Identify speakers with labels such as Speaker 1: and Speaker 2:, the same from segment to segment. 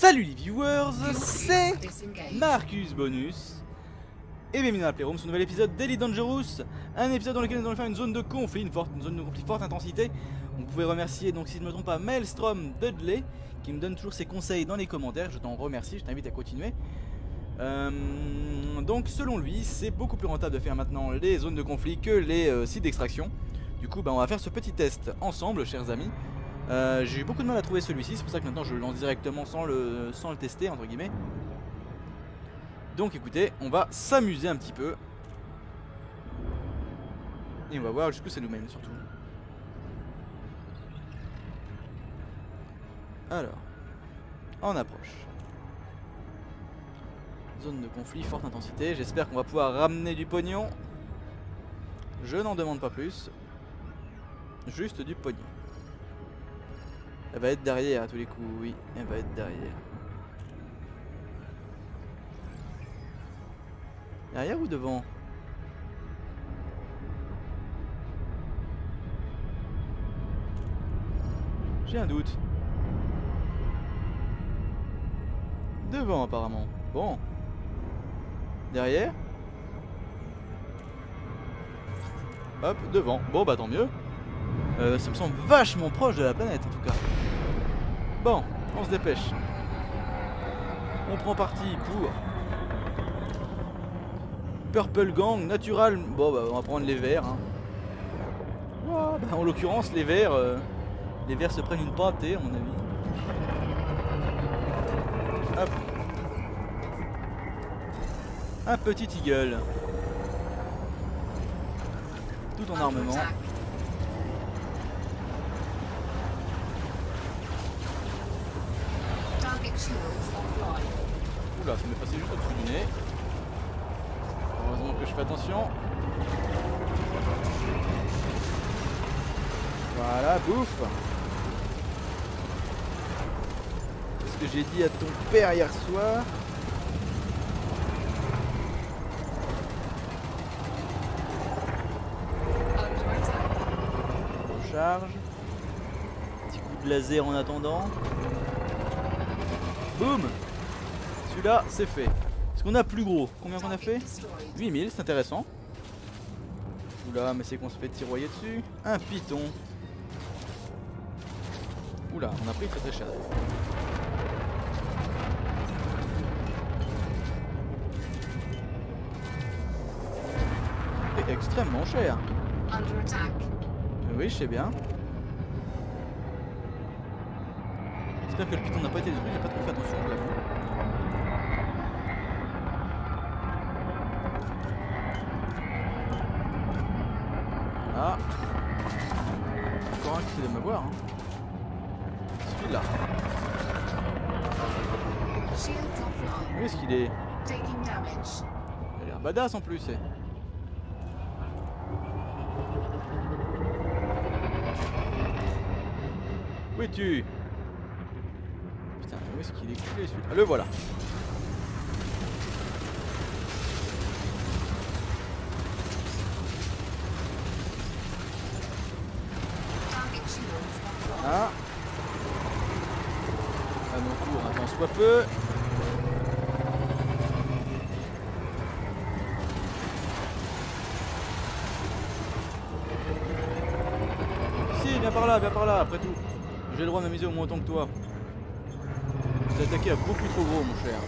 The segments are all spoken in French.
Speaker 1: Salut les viewers, c'est Marcus Bonus et bienvenue dans la Playroom sur un nouvel épisode d'Elite Dangerous. Un épisode dans lequel nous allons faire une zone de conflit, une zone de conflit forte intensité. On pouvait remercier, donc si je ne me trompe pas, Maelstrom Dudley qui me donne toujours ses conseils dans les commentaires. Je t'en remercie, je t'invite à continuer. Donc selon lui, c'est beaucoup plus rentable de faire maintenant les zones de conflit que les sites d'extraction. Du coup, on va faire ce petit test ensemble, chers amis. J'ai eu beaucoup de mal à trouver celui-ci, c'est pour ça que maintenant je le lance directement sans le tester entre guillemets. Donc écoutez, on va s'amuser un petit peu. Et on va voir jusqu'où ça nous mène surtout. Alors, en approche. Zone de conflit, forte intensité, j'espère qu'on va pouvoir ramener du pognon. Je n'en demande pas plus. Juste du pognon. Elle va être derrière à tous les coups, oui, elle va être derrière. Derrière ou devant? J'ai un doute. Devant apparemment. Bon. Derrière. Hop, devant. Bon bah tant mieux. Ça me semble vachement proche de la planète en tout cas. Bon, on se dépêche. On prend parti pour Purple Gang, Natural. Bon bah on va prendre les verts hein. Oh, bah, en l'occurrence les verts se prennent une pâtée à mon avis. Hop. Un petit eagle. Tout en armement. Oula, ça m'est passé juste au-dessus du nez. Heureusement que je fais attention. Voilà, bouffe. C'est ce que j'ai dit à ton père hier soir. On charge. Petit coup de laser en attendant. Boum. Celui-là, c'est fait. Est-ce qu'on a plus gros? Combien qu'on a fait? 8000, c'est intéressant. Oula, mais c'est qu'on se fait tiroyer dessus. Un python. Oula, on a pris très très cher. C'est extrêmement cher. Oui, je sais bien. J'espère que le python n'a pas été détruit, j'ai pas trop fait attention, je l'avoue. Voilà. Encore un qui essaie de me voir. Hein. Celui-là. Où est-ce qu'il est? Il a l'air badass en plus. Où es-tu? Putain, où est-ce qu'il est culé celui-là? Ah, le voilà. Ah. À nos tours, un temps soit peu. Si, viens par là, après tout. J'ai le droit de m'amuser au moins autant que toi. Vous êtes attaqué à beaucoup trop gros, mon cher.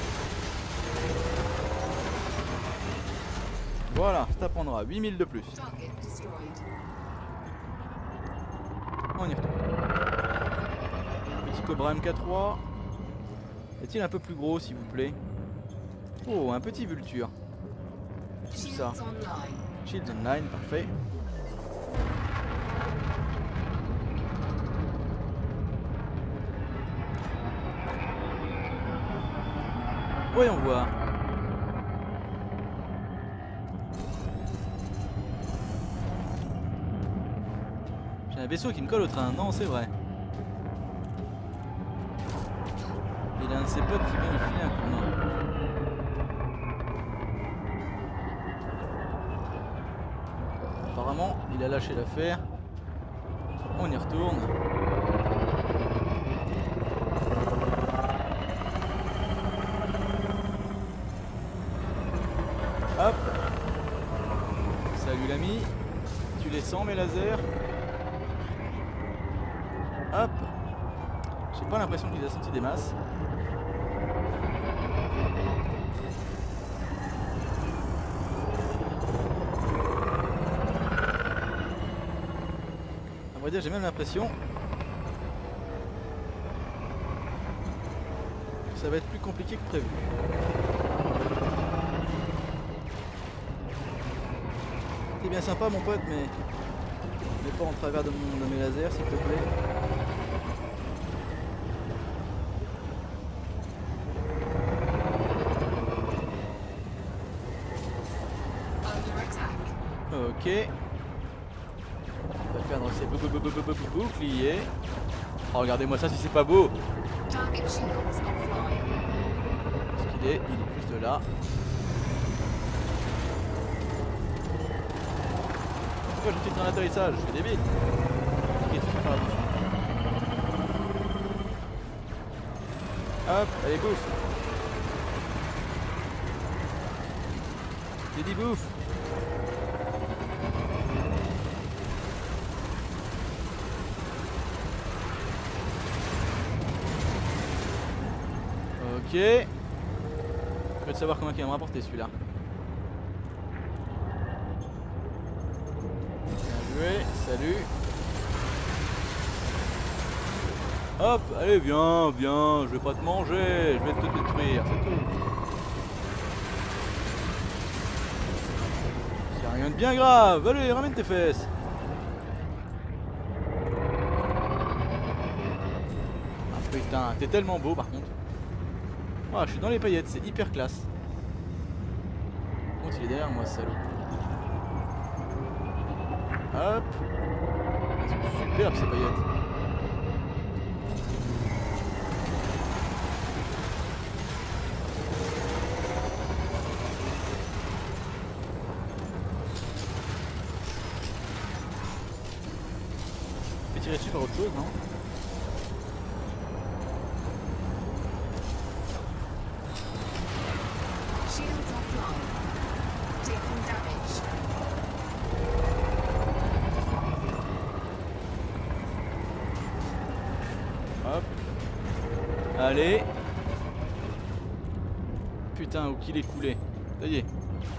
Speaker 1: Voilà, ça t'apprendra 8000 de plus. On y retourne. Petit Cobra MK3. Est-il un peu plus gros, s'il vous plaît? Oh, un petit Vulture. Tout ça. Shields Online, parfait. Voyons voir. J'ai un vaisseau qui me colle au train. Non, c'est vrai. Il a un de ses potes qui vient lui filer un coup de main. Apparemment, il a lâché l'affaire. On y retourne. les sens mes lasers. Hop. J'ai pas l'impression qu'il a senti des masses. À vrai dire, j'ai même l'impression que ça va être plus compliqué que prévu. C'est bien sympa mon pote, mais pas en travers de mes lasers s'il te plaît. Ok. On va perdre ses boucliers. Oh, regardez-moi ça si c'est pas beau. Est-ce qu'il est? Il est juste là. Pourquoi je tire un atterrissage? Je suis débile. Hop, allez bouffe. J'ai dit bouffe. Ok. Je vais te savoir comment il va me rapporter celui-là. Bien joué, salut. Hop, allez viens, viens, je vais pas te manger, je vais te détruire, c'est tout. C'est rien de bien grave, allez, ramène tes fesses. Ah putain, t'es tellement beau par contre. Ah, je suis dans les paillettes, c'est hyper classe. Par contre, il est derrière moi, ce salaud. Hop. Elles sont superbes ces paillettes. Je vais tirer dessus par autre chose, non? Hop. Allez. Putain, où qu'il est coulé. Ça y est.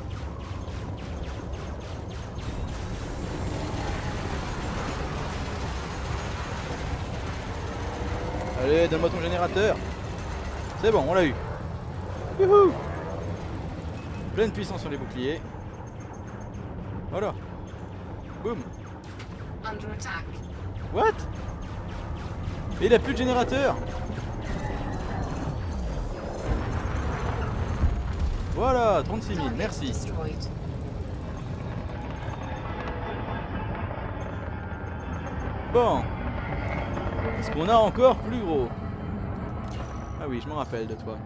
Speaker 1: Allez, donne-moi ton générateur. C'est bon, on l'a eu. Youhou. Pleine puissance sur les boucliers. Voilà. Boum. What? Mais il a plus de générateur. Voilà, 36 000, merci. Bon. Est-ce qu'on a encore plus gros? Ah oui, je m'en rappelle de toi.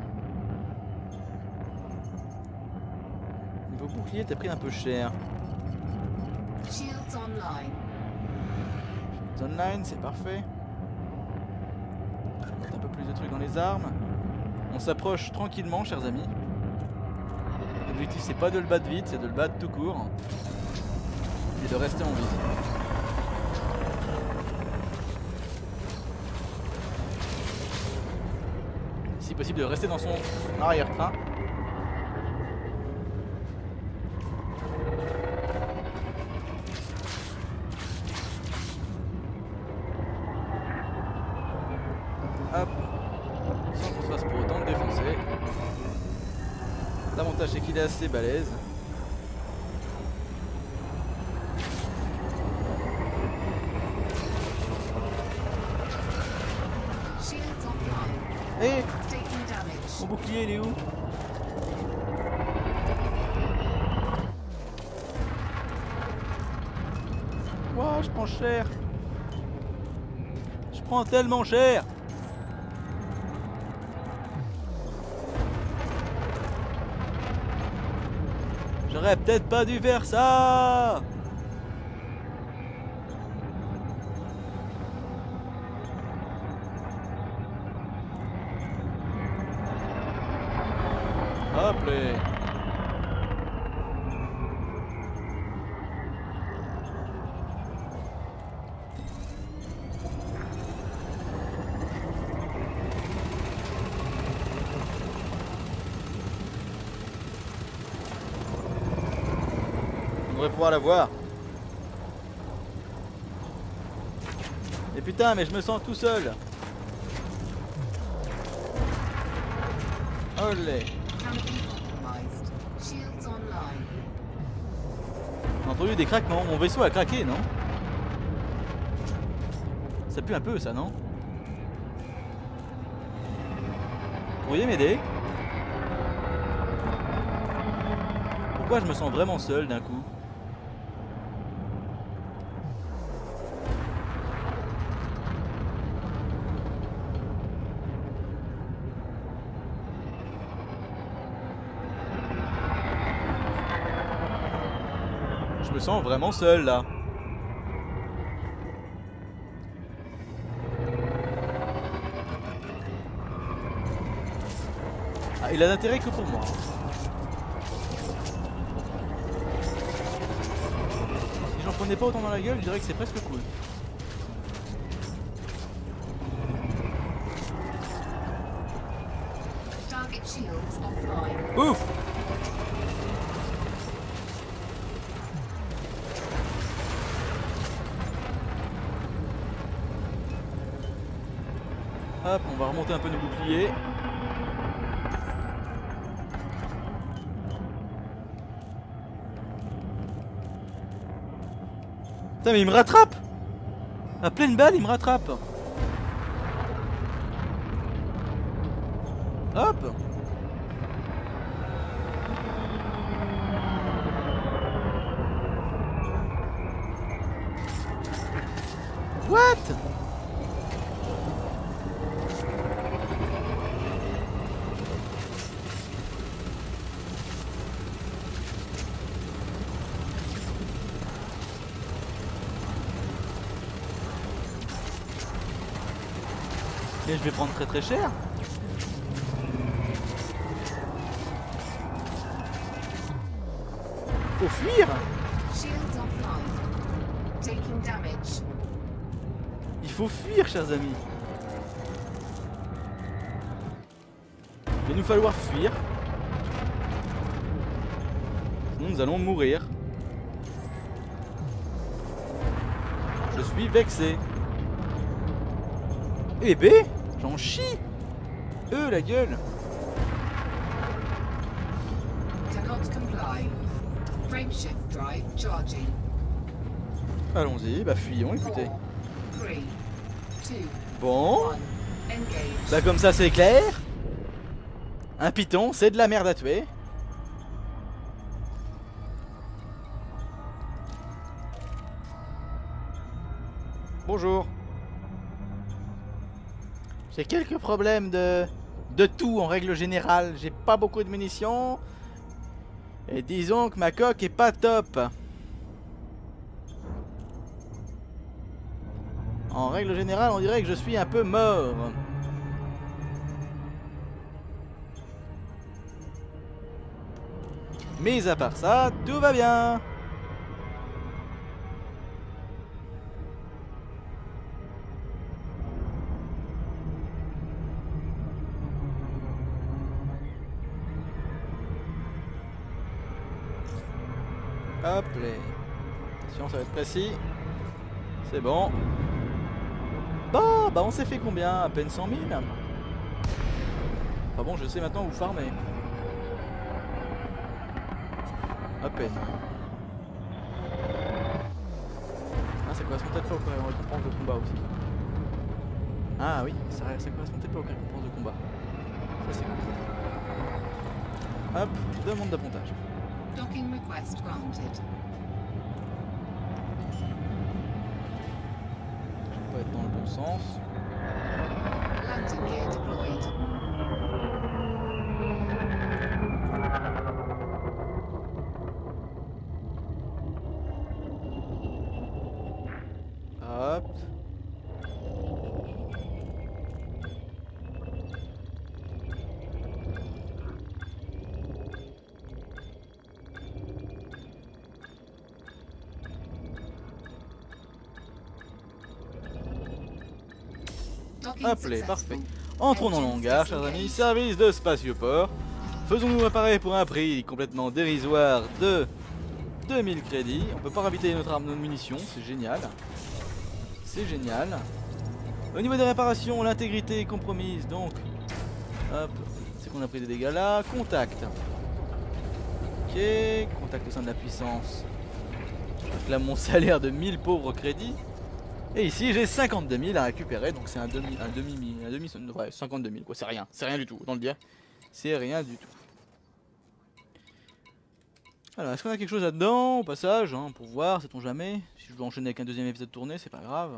Speaker 1: Niveau bouclier, t'as pris un peu cher. Shields online, c'est parfait. On va mettre un peu plus de trucs dans les armes. On s'approche tranquillement, chers amis. L'objectif, c'est pas de le battre vite, c'est de le battre tout court. Et de rester en vie. Si possible, de rester dans son arrière-train. Hop, sans qu'on se fasse pour autant le défoncer. L'avantage c'est qu'il est assez balèze. Hé, mon bouclier il est où? Ouah, je prends cher. Je prends tellement cher. J'aurais peut-être pas dû faire ça. Hop là. devrais pouvoir la voir. Et putain, mais je me sens tout seul. Olé. On a entendu des craquements. Mon vaisseau a craqué, non? Ça pue un peu, ça, non? Vous pourriez m'aider? Pourquoi je me sens vraiment seul d'un coup? Je me sens vraiment seul là. Ah, il a d'intérêt que pour moi. Si j'en prenais pas autant dans la gueule, je dirais que c'est presque cool. Ouf! Hop, on va remonter un peu nos boucliers. Putain, mais il me rattrape! À pleine balle, il me rattrape! Hop! What? Et je vais prendre très très cher. Faut fuir. Il faut fuir, chers amis. Il va nous falloir fuir. Sinon nous allons mourir. Je suis vexé. Eh ben, j'en chie. La gueule. Allons-y, bah fuyons, écoutez. Bon. Bah comme ça c'est clair. Un python, c'est de la merde à tuer. Bonjour. J'ai quelques problèmes de tout en règle générale. J'ai pas beaucoup de munitions. Et disons que ma coque est pas top. En règle générale, on dirait que je suis un peu mort. Mais à part ça, tout va bien. Hop, attention, ça va être précis. C'est bon. Bon, bah on s'est fait combien? À peine 100 000. Enfin bon, je sais maintenant où farmer. À peine. Ah, ça correspond peut-être pas aux récompenses de combat aussi. Ah oui, ça correspond peut-être pas aux récompenses de combat. Ça c'est cool. Hop, demande d'appontage.
Speaker 2: Docking request granted.
Speaker 1: Je vais pas être dans le bon sens.
Speaker 2: Landing gear deployed.
Speaker 1: Hop. Appelé, parfait. Entrons dans le hangar, chers amis. Service de spatioport. Faisons-nous apparaître pour un prix complètement dérisoire de 2000 crédits. On peut pas ravitailler notre arme, notre munitions, c'est génial. C'est génial. Au niveau des réparations, l'intégrité est compromise, donc hop, c'est qu'on a pris des dégâts là. Contact. Ok, contact au sein de la puissance. Je réclame mon salaire de 1000 pauvres crédits. Et ici j'ai 52 000 à récupérer, donc c'est un demi, ouais, 52 000 quoi, c'est rien du tout, autant le dire. C'est rien du tout. Alors, est-ce qu'on a quelque chose là-dedans, au passage, hein, pour voir, sait-on jamais. Si je veux enchaîner avec un deuxième épisode tourné, c'est pas grave.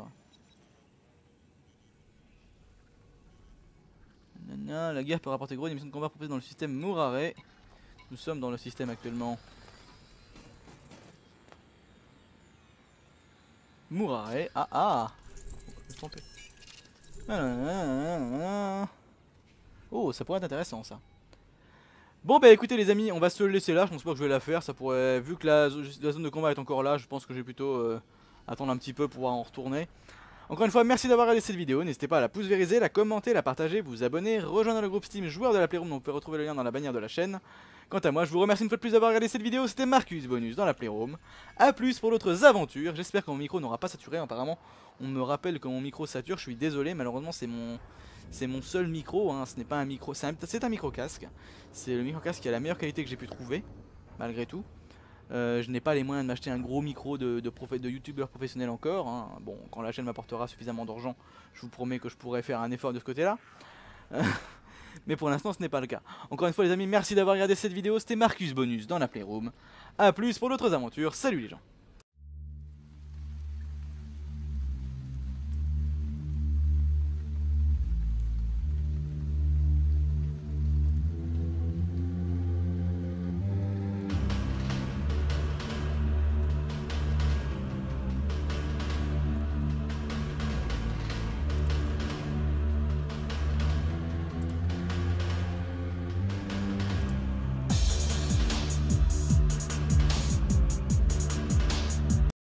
Speaker 1: Nanana, la guerre peut rapporter gros, des missions de combat proposées dans le système Murare. Nous sommes dans le système actuellement. Murare, je me trompais. Oh, ça pourrait être intéressant ça. Bon bah écoutez les amis, on va se le laisser là, je pense pas que je vais la faire, ça pourrait, vu que la zone de combat est encore là, je pense que je vais plutôt attendre un petit peu pour pouvoir en retourner. Encore une fois, merci d'avoir regardé cette vidéo, n'hésitez pas à la pouce vériser, la commenter, la partager, vous abonner, rejoindre le groupe Steam joueur de la Playroom, dont vous pouvez retrouver le lien dans la bannière de la chaîne. Quant à moi, je vous remercie une fois de plus d'avoir regardé cette vidéo, c'était Marcus Bonus dans la Playroom. A plus pour d'autres aventures, j'espère que mon micro n'aura pas saturé, apparemment on me rappelle que mon micro sature, je suis désolé, malheureusement c'est mon seul micro, hein. Ce n'est pas un micro, c'est un micro casque. C'est le micro casque qui a la meilleure qualité que j'ai pu trouver, malgré tout. Je n'ai pas les moyens de m'acheter un gros micro de youtubeur professionnel encore, hein. Bon, quand la chaîne m'apportera suffisamment d'argent, je vous promets que je pourrai faire un effort de ce côté-là. Mais pour l'instant ce n'est pas le cas. Encore une fois les amis, merci d'avoir regardé cette vidéo, c'était Marcus Bonus dans la Playroom. A plus pour d'autres aventures, salut les gens.